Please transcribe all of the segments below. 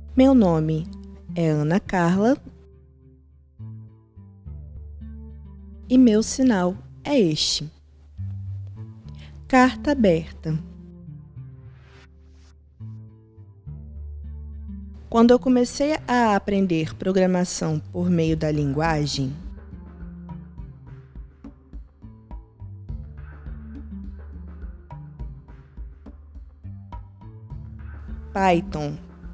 Meu nome é Ana Carla e meu sinal é este. Carta aberta. Quando eu comecei a aprender programação por meio da linguagem, Python,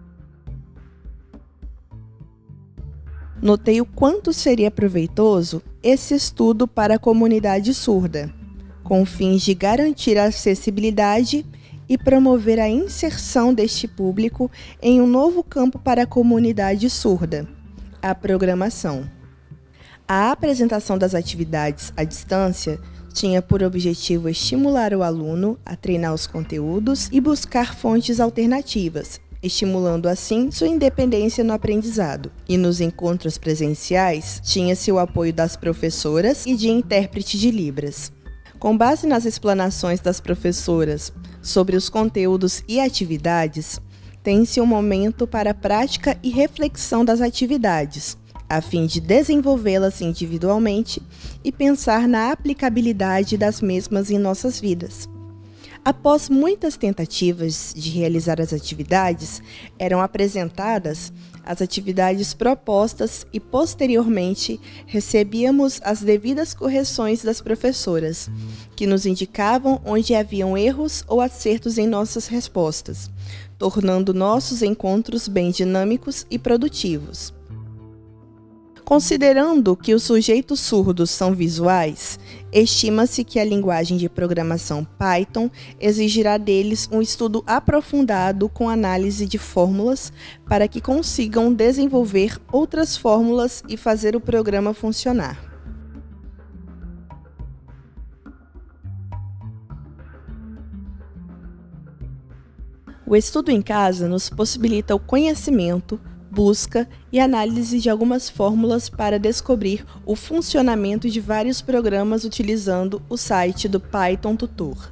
notei o quanto seria proveitoso esse estudo para a comunidade surda, com fins de garantir a acessibilidade e promover a inserção deste público em um novo campo para a comunidade surda, a programação. A apresentação das atividades à distância tinha por objetivo estimular o aluno a treinar os conteúdos e buscar fontes alternativas, estimulando assim sua independência no aprendizado. E nos encontros presenciais, tinha-se o apoio das professoras e de intérprete de Libras. Com base nas explanações das professoras sobre os conteúdos e atividades, tem-se um momento para a prática e reflexão das atividades, a fim de desenvolvê-las individualmente e pensar na aplicabilidade das mesmas em nossas vidas. Após muitas tentativas de realizar as atividades, eram apresentadas as atividades propostas e, posteriormente, recebíamos as devidas correções das professoras, que nos indicavam onde haviam erros ou acertos em nossas respostas, tornando nossos encontros bem dinâmicos e produtivos. Considerando que os sujeitos surdos são visuais, estima-se que a linguagem de programação Python exigirá deles um estudo aprofundado com análise de fórmulas para que consigam desenvolver outras fórmulas e fazer o programa funcionar. O estudo em casa nos possibilita o conhecimento, busca e análise de algumas fórmulas para descobrir o funcionamento de vários programas utilizando o site do Python Tutor.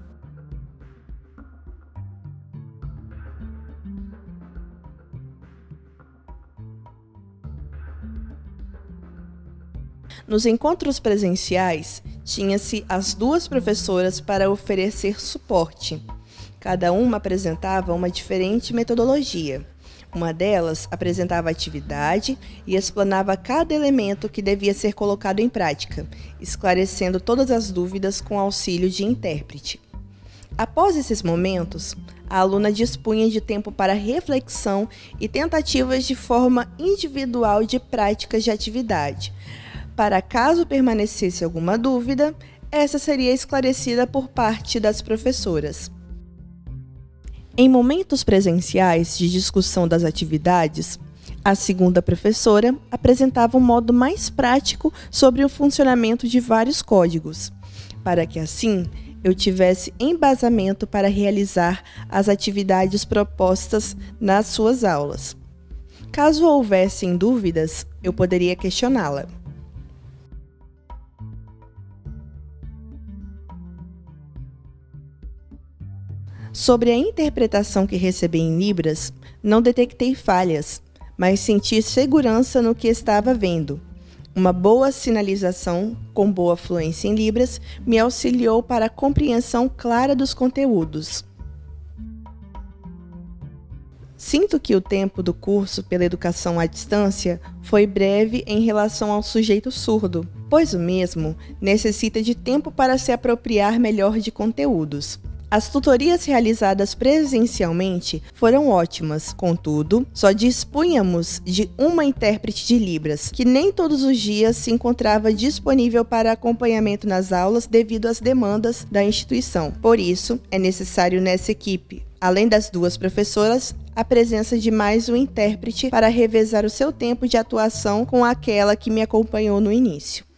Nos encontros presenciais, tinha-se as duas professoras para oferecer suporte. Cada uma apresentava uma diferente metodologia. Uma delas apresentava a atividade e explanava cada elemento que devia ser colocado em prática, esclarecendo todas as dúvidas com auxílio de intérprete. Após esses momentos, a aluna dispunha de tempo para reflexão e tentativas de forma individual de práticas de atividade. Para caso permanecesse alguma dúvida, essa seria esclarecida por parte das professoras. Em momentos presenciais de discussão das atividades, a segunda professora apresentava um modo mais prático sobre o funcionamento de vários códigos, para que assim eu tivesse embasamento para realizar as atividades propostas nas suas aulas. Caso houvessem dúvidas, eu poderia questioná-la. Sobre a interpretação que recebi em Libras, não detectei falhas, mas senti segurança no que estava vendo. Uma boa sinalização, com boa fluência em Libras, me auxiliou para a compreensão clara dos conteúdos. Sinto que o tempo do curso pela educação à distância foi breve em relação ao sujeito surdo, pois o mesmo necessita de tempo para se apropriar melhor de conteúdos. As tutorias realizadas presencialmente foram ótimas, contudo, só dispunhamos de uma intérprete de Libras, que nem todos os dias se encontrava disponível para acompanhamento nas aulas devido às demandas da instituição. Por isso, é necessário nessa equipe, além das duas professoras, a presença de mais um intérprete para revezar o seu tempo de atuação com aquela que me acompanhou no início.